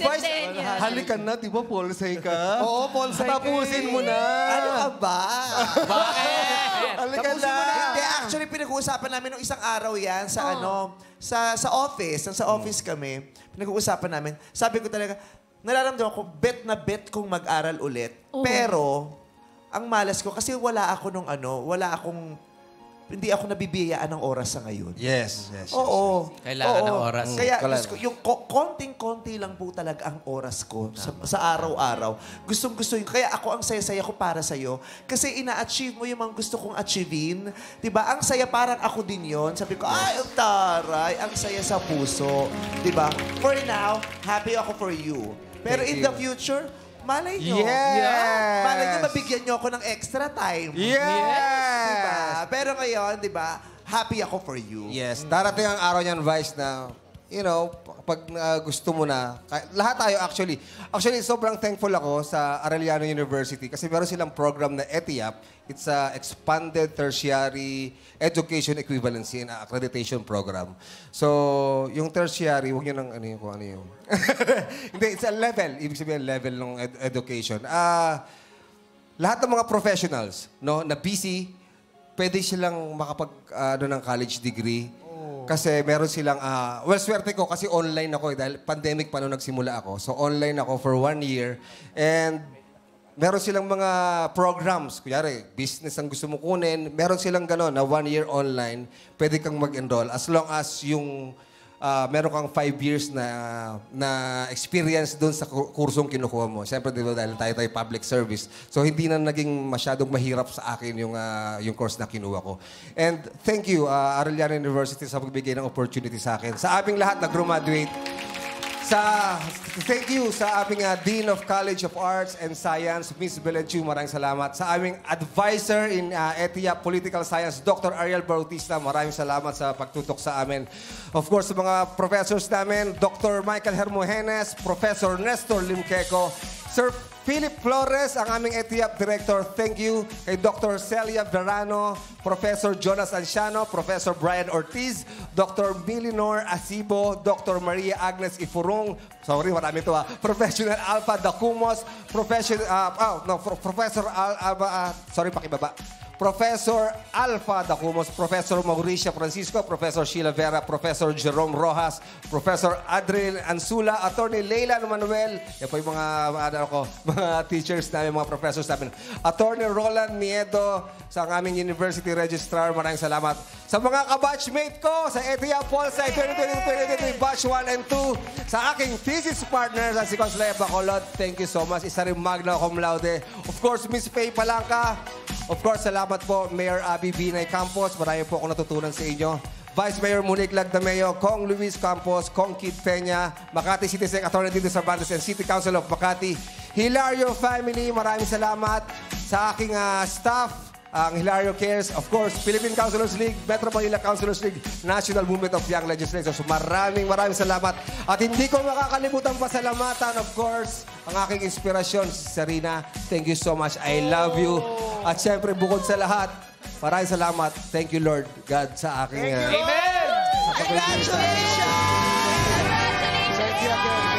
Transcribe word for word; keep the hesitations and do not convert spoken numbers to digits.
Vice, halikan na, di ba, Polsay ka? Oo, Polsay ka. Tapusin mo na. Ano ka ba? Bakit? Halikan na. Hindi, actually, pinag-uusapan namin nung isang araw yan sa ano, sa sa office. Sa office kami, pinag-uusapan namin. Sabi ko talaga, nararamdaman ko, bet na bet kong mag-aral ulit. Pero, ang malas ko, kasi wala ako nung ano, wala akong, hindi ako nabibiyayaan ng oras sa ngayon. Yes, yes. Oo. Kailangan oo. ng oras. Kaya gusto ko, yung ko- konting-konti lang po talaga ang oras ko sa, sa araw-araw. Gustong-gusto yun. Kaya ako ang saya-saya ko para sa'yo. Kasi ina-achieve mo yung mga gusto kong achievein. Diba? Ang saya parang ako din yon. Sabi ko, ay, ang taray. Ang saya sa puso. Diba? For now, happy ako for you. Pero Thank in you. the future, malay nyo. Yes! Malay nyo, mabigyan nyo ako ng extra time. Yes! Diba? Pero ngayon, diba, happy ako for you. Yes. Darating ang araw niyan, Vice, na, you know, pag uh, gusto mo na, kah- lahat tayo actually. Actually, sobrang thankful ako sa Arellano University kasi meron silang program na E T I A P. It's a Expanded Tertiary Education Equivalency and Accreditation Program. So, yung tertiary, huwag nyo nang ano yung kung ano yung... Hindi, it's a level. Ibig sabihin, level ng ed- education. Ah... lahat ng mga professionals, no, na busy, pwede silang makapag ano ng college degree. Oh. Kasi meron silang uh, well, swerte ko kasi online ako eh, dahil pandemic pa nung nagsimula ako. So online ako for one year and meron silang mga programs, kunyari, business ang gusto mo kunin, meron silang gano'n na one year online, pwede kang mag-enroll as long as yung uh, meron kang five years na na experience doon sa kursong kinukuha mo. Siyempre, di ba, dahil tayo tayo public service. So, hindi na naging masyadong mahirap sa akin yung, uh, yung course na kinuha ko. And thank you, uh, Arellano University, sa pagbigay ng opportunity sa akin. Sa aming lahat na graduate, sa thank you sa aming uh, Dean of College of Arts and Science, Miss Belen Chu, maraming salamat. Sa aming advisor in uh, E T I A P Political Science, Doctor Ariel Bautista, maraming salamat sa pagtutok sa amin. Of course, sa mga professors namin, Doctor Michael Hermogenes, Professor Nestor Limqueco, Sir Philip Flores, ang aming E T I A P Director, thank you. Kay Doctor Celia Verano, Professor Jonas Anciano, Professor Brian Ortiz, Doctor Milinor Asibo, Doctor Maria Agnes Ifurong, sorry, marami ito ah, Professional Alpha Dacumos, Professional, uh, oh, no, Pro Professor Al, uh, uh, sorry, pakibaba. Professor Alpha Dacumos, Professor Mauricia Francisco, Professor Sheila Vera, Professor Jerome Rojas, Professor Adrian Ansula, Attorney Leila Manuel, yan po yung mga, ano ko, mga teachers namin, mga professors namin. Attorney Roland Nieto, sa aming University Registrar, maraming salamat. Sa mga kabatchmate ko, sa E T I A P Polsai twenty twenty-three Batch one and two, sa aking thesis partner, sa si Consuelo Bacolod, thank you so much. Isa rin magna cum laude. Of course, Miss Faye Palangka. Of course, salamat po, Mayor Abby Binay Campos. Marami po ako natutunan sa inyo. Vice Mayor Monique Lagdameo, Kong Luis Campos, Kong Kid Peña, Makati City Sec Attorney Dito Cervantes and City Council of Makati. Hilario family, maraming salamat sa aking uh, staff. Ang Hilario Cares, of course, Philippine Councilors League, Metro Manila Councilors League, National Movement of Young Legislators. So maraming maraming salamat. At hindi ko makakalimutan pasalamatan, of course, ang aking inspirasyon, si Sarina. Thank you so much. I love you. At syempre, bukod sa lahat, maraming salamat. Thank you, Lord God, sa aking... Uh, Amen! Congratulations! Thank you again.